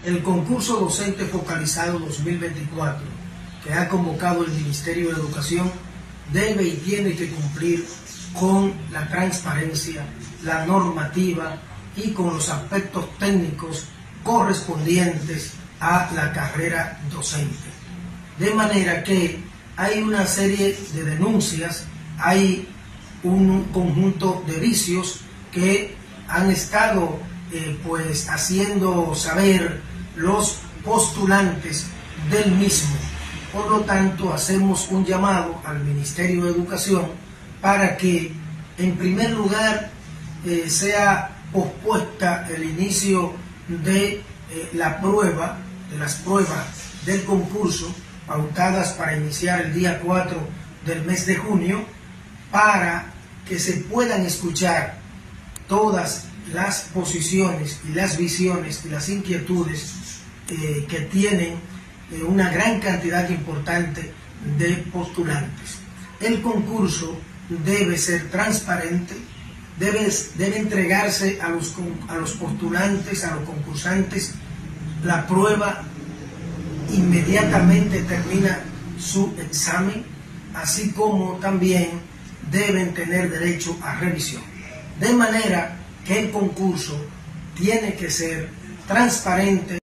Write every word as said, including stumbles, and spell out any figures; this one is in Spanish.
El concurso docente focalizado dos mil veinticuatro que ha convocado el Ministerio de Educación debe y tiene que cumplir con la transparencia, la normativa y con los aspectos técnicos correspondientes a la carrera docente. De manera que hay una serie de denuncias, hay un conjunto de vicios que han estado eh, pues haciendo saber los postulantes del mismo. Por lo tanto, hacemos un llamado al Ministerio de Educación para que, en primer lugar, eh, sea pospuesta el inicio de eh, la prueba, de las pruebas del concurso, pautadas para iniciar el día cuatro del mes de junio, para que se puedan escuchar todas las posiciones y las visiones y las inquietudes eh, que tienen eh, una gran cantidad importante de postulantes. El concurso debe ser transparente, debe, debe entregarse a los, a los postulantes, a los concursantes, la prueba inmediatamente termina su examen, así como también deben tener derecho a revisión. De manera que el concurso tiene que ser transparente.